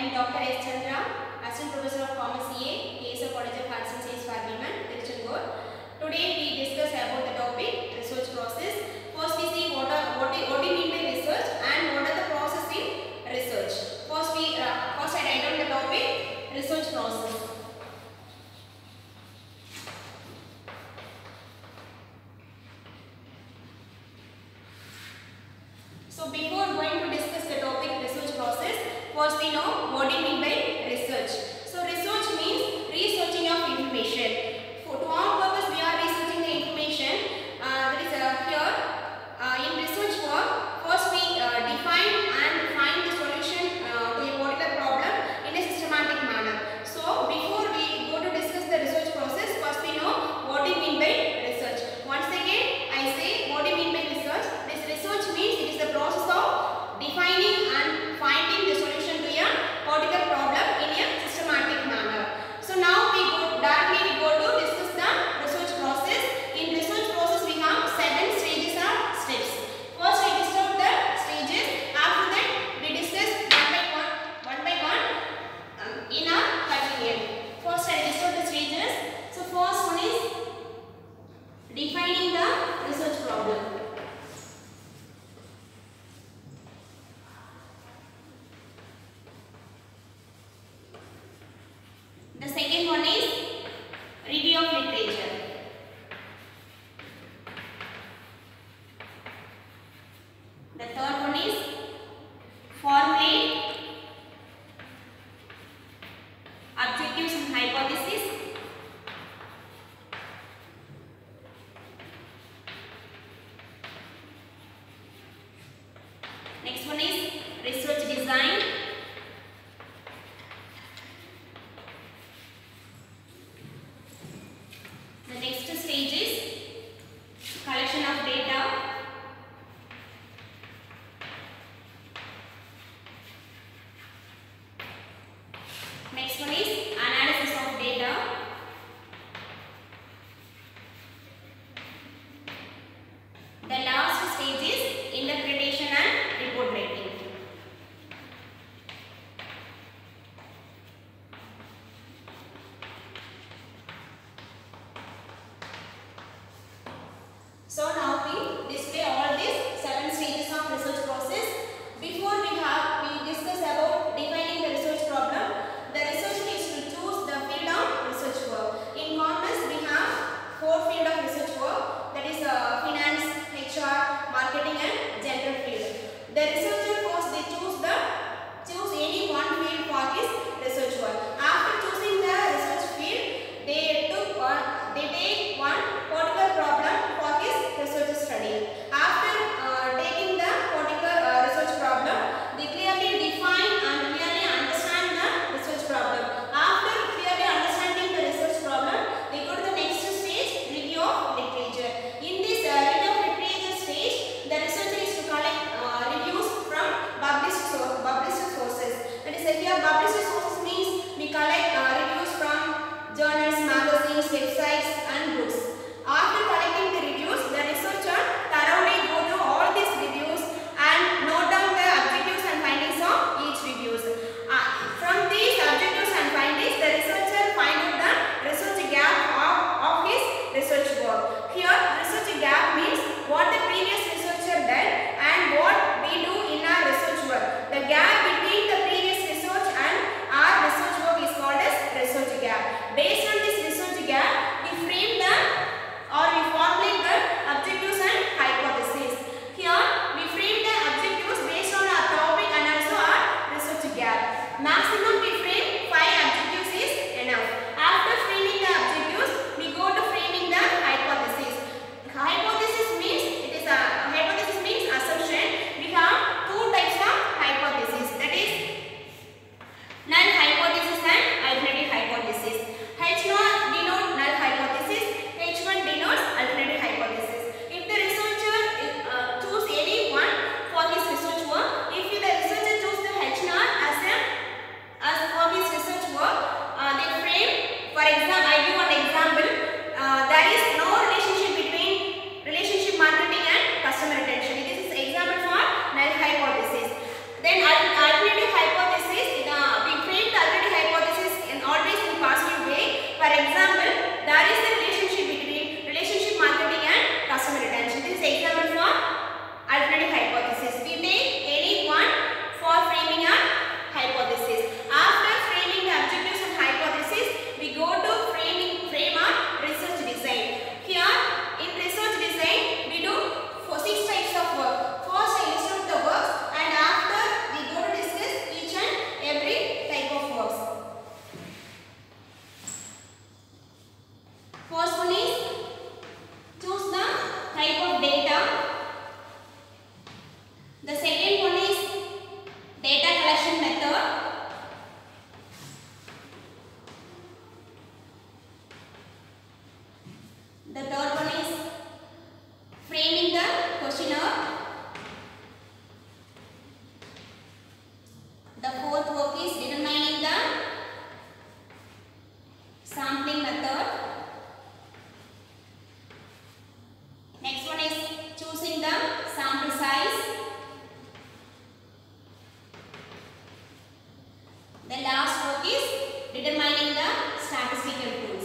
am Dr. S. Chandra, Assistant Professor of Pharmacy A, KSR College of Arts and Science for Women, Tiruchendur. Today we discuss about the topic research process. First we see what do you mean by research and what are the process in research. First I write down the topic research process. So before going to discuss the topic research process, first we know what do you mean by research. So research means researching of information. To our purpose we are researching the information. That is here in research work, first we define and find the solution to a particular problem in a systematic manner. So before we go to discuss the research process, first we know what do you mean by research. Once again I say what do you mean by research. This research means it is the process of defining and finding the solution to a particular problem in a systematic manner. So now we go to discuss the research process. In research process we have 7 stages or steps. First I discuss the stages. After that we discuss one by one in a continuum. First I discuss the stages. So first one is defining the research problem. The second one is review of literature. The third one is formulate objectives and hypothesis. Next one is research design. The next stage is collection of data. Next one is analysis of data. The last stage is interpretation and report writing. So now we display all these 7 stages of research process. Before we discuss about defining the research problem. The research needs to choose the field of research work. In commerce we have 4 fields of research work, that is finance, HR, marketing and general field. The researcher first they choose any one field for his research work. After choosing the research field, they take one particular problem for his research study. After taking the particular research problem, they clearly define and clearly understand the research problem. After clearly understanding the research problem, they go to the next stage, review of literature. In this review of literature stage, the researcher is to collect reviews from published sources. That is here published sources means we collect reviews from journals, magazines, websites and books. After collecting the reviews, the researcher thoroughly go through all these reviews and note down the objectives and findings of each reviews. From these objectives and findings, the researcher finds out the research gap of his research work. Here, research gap means what the previous researcher did and what we do in our research work. The gap between the previous research and our research work is called as research gap. Based on this research gap, we frame the we formulate the objectives and hypotheses. Here we frame the objectives based on our topic and also our research gap. Maximum we frame 5 objectives is enough. After framing the objectives, we go to framing the hypothesis. Hypothesis means assumption. We have 2 types of hypothesis, that is null hypothesis and alternative hypothesis. H0 denotes null hypothesis, H1 denotes alternative hypothesis. If the researcher choose any one for his research work, if the researcher choose the H0 as a The last work is determining the statistical tools.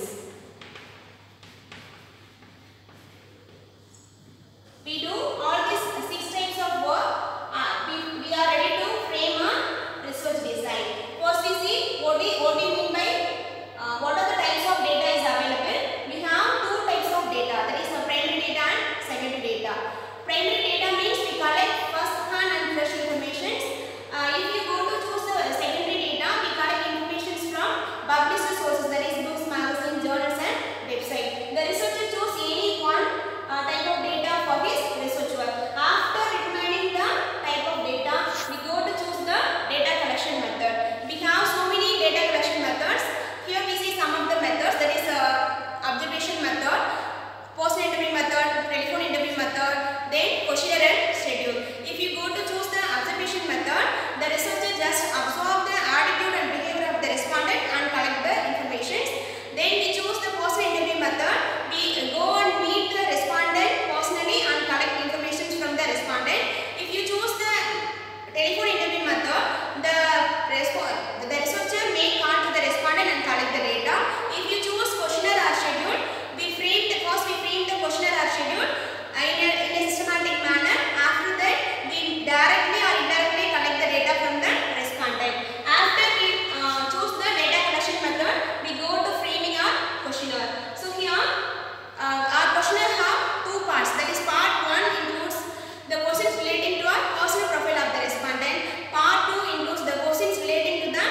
We do all these 6 types of work. We are ready to frame a research design. First we see what we mean by what are the types of data is available. We have 2 types of data, that is the primary data and secondary data. Primary data means we collect first hand and fresh information. If you go to choose the secondary data, we collect information from published sources, that is books, magazines, journals and website. The researcher choose any one type of data for his research work. After determining the type of data, we go to choose the data collection method. We have so many data collection methods. Here we see some of the methods, that is observation method, post interview method, telephone interview method, then questionnaire and schedule. If you go to choose the observation method, the researcher just observe the attitude and behavior of the respondent and collect the information. Then we choose the post interview method. We go and meet the respondent personally and collect information from the respondent. If you choose the telephone interview method, the researcher may call to the respondent and collect the data. If you choose questionnaire or schedule, we frame the questionnaire or schedule in a systematic manner. After that, we directly or indirectly collect the data from the respondent. After we choose the data collection method, we go to framing our questionnaire. So here our questionnaire have 2 parts. That is part 1 includes the questions relating to our personal profile of the respondent. Part 2 includes the questions relating to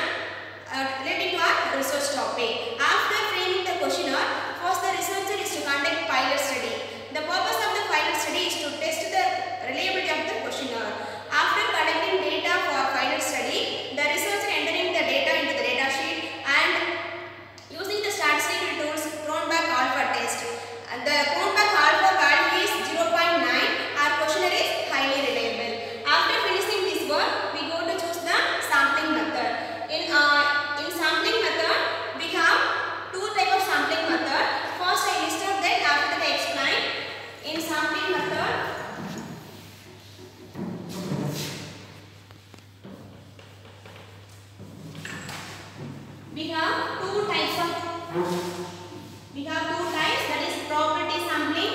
our research topic. After framing the questionnaire, first the researcher is to conduct pilot study. The purpose of the pilot study is to test the reliability of the questionnaire. After collecting data for pilot study, the researcher entering the data into the data sheet and using the statistical tools Cronbach alpha test. The Cronbach alpha value is 0.9. Our questionnaire is highly reliable. After finishing this work, we go to choose the sampling method. In sampling method, we have 2 types of sampling method. First I listed that, after that I explain. In sampling method, we have 2 types, that is probability sampling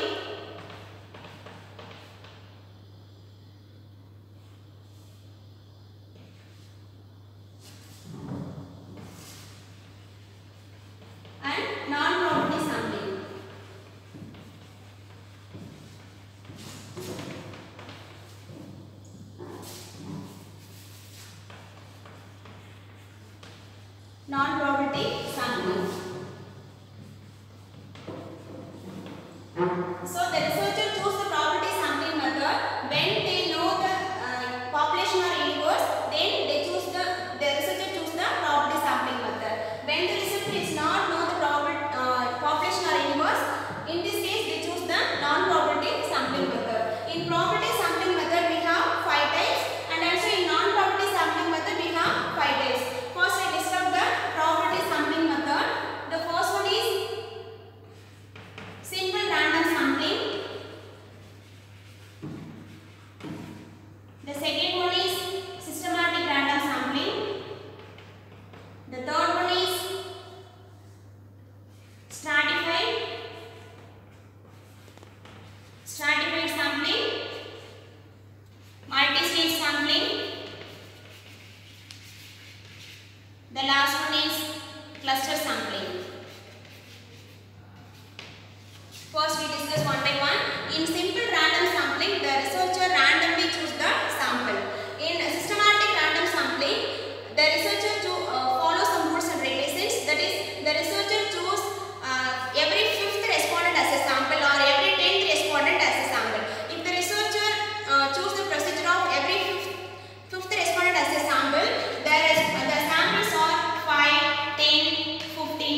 and non-probability sampling. Non-probability sampling. So the researcher choose the probability sampling method when they know the population or universe. Then the researcher choose the probability sampling method. When the researcher is not know the population or universe, in this case they choose the non-probability sampling method. In probability sampling method we have 5 types, and also in non-probability sampling method we have 5 types. First I describe the probability sampling method. The first one is simple random sampling. The second one is systematic random sampling. The third one is stratified sampling, multi-stage sampling. The last one is cluster sampling. First we discuss one by one. In simple random sampling, the researcher randomly choose the sample. In systematic random sampling, the researcher follows some rules and regulations. That is, the researcher choose every 5th respondent as a sample or every 10th respondent as a sample. If the researcher choose the procedure of every 5th respondent as a sample, the samples are 5, 10, 15.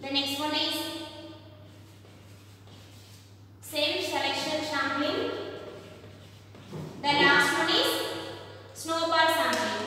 The next one is self-selection sampling. The last one is snowball sampling.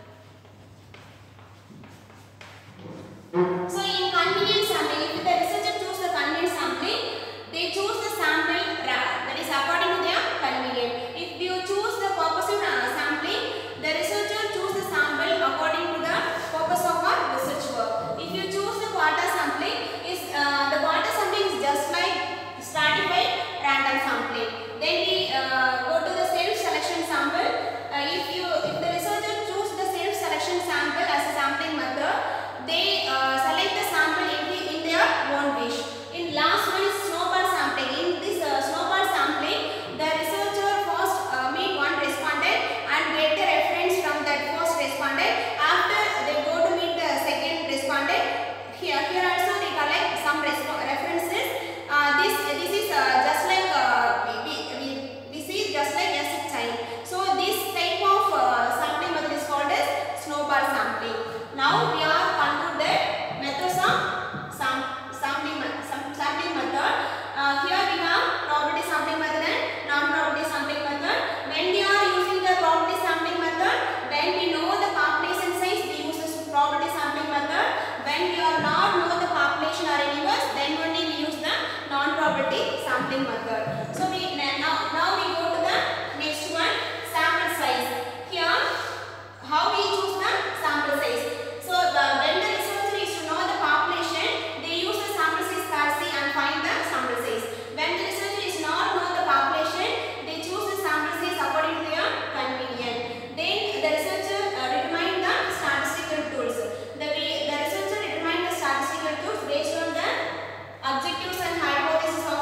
So in convenient sampling, if the researcher choose the convenient sampling, they choose the sample that is according to their convenience. If you choose the purposive sampling, the researcher choose the sample according to the purpose of our research work. If you choose the quota sampling, the quota sampling is just like stratified random sampling. Then we go to the self-selection sample. If the researcher choose the self-selection sample as a sampling method, they select the sample in their own wish. In last one is snowball sampling. In this snowball sampling, the researcher first meet one respondent and get the reference from that first respondent. After they go to meet the second respondent, here also they collect some references. This is just like we see just like S time. So this type of sampling method is called as snowball sampling. Now we are concluded methods of sampling method. Here we have probability sampling method and non-probability sampling method. When we are using the probability sampling method, when we know the population size, we use the probability sampling method. When we are not know the population or universe, then only we use the non-probability sampling method. So now we go to the next one, sample size. Here, how we choose the sample size. So when the researcher is to know the population, they use the sample size scarcity and find the sample size. When the researcher is not know the population, they choose the sample size according to their convenience. Then the researcher determine the statistical tools. The researcher determine the statistical tools based on the objectives and hypotheses of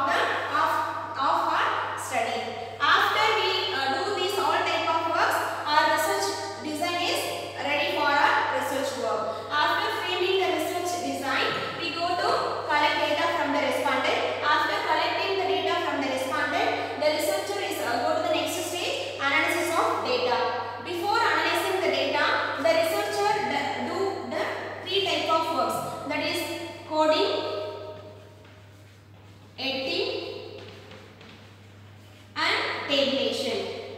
our study. After we do these all type of works, our research design is ready for our research work. After framing the research design, we go to collect data from the respondent. After collecting the data from the respondent, the researcher is go to the next stage, analysis of data. Before analyzing the data, the researcher do the three type of works, that is coding, editing and tabulation.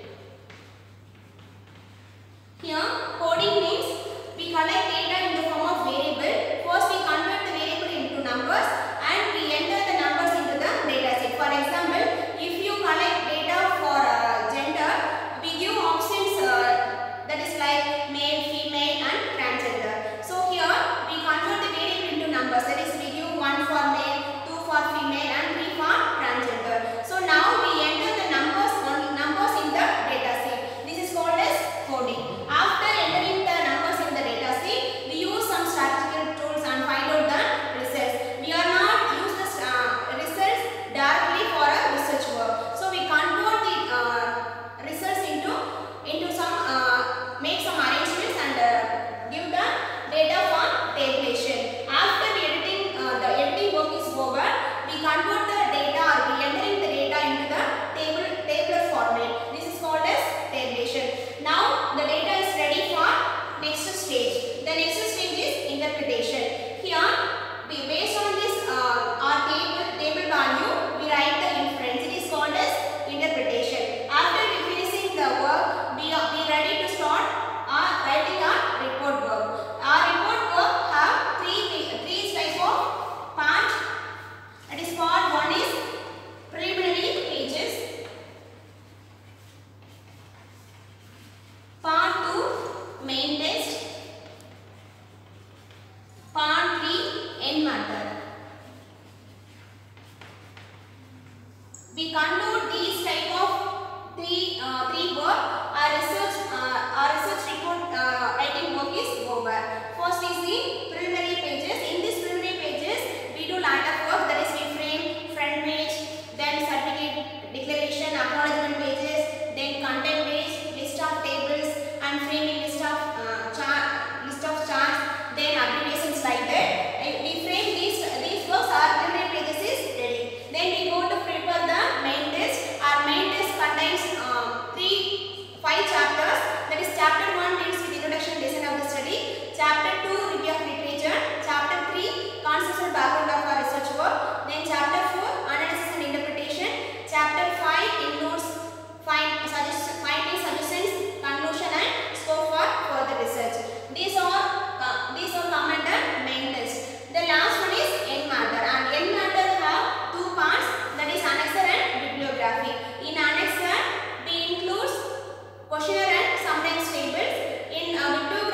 Here coding means we collect data in the form of variable. First we convert the variable into numbers and we enter the numbers into the data set. For example, if you collect data for gender, we give options that is like male, female and transgender. So here we convert the variable into numbers, that is we give 1 for male, 2 for female and 3 for transgender. So now we enter the numbers in the data set. This is called as coding. After entering the numbers in the data set, we use some statistical tools and find out the results. We are not use the results directly for a research work. So we convert the results into some make some arrangements and give the data for tabulation. After the editing work is over, we convert the data or we entering the data into the tabular format. This is called as tabulation. Now the data is ready for next stage. The next stage is interpretation. Here, based on this our table value, we write the inference. It is called as interpretation. After we finishing the work, we ready to start writing our report work. Our report work have three types of part. That is part 1 is preliminary pages. Part 2 main test. Part 3 end method. We conclude these type of three work. Our research report writing work is over. First is the preliminary pages. In this preliminary pages, we do lot of work, that is we frame front page, then certificate declaration, acknowledgement pages, then content page, list of tables and framing list of charts, then abbreviations like that. We frame these works, our preliminary pages is ready. Then we go to prepare the main test. we took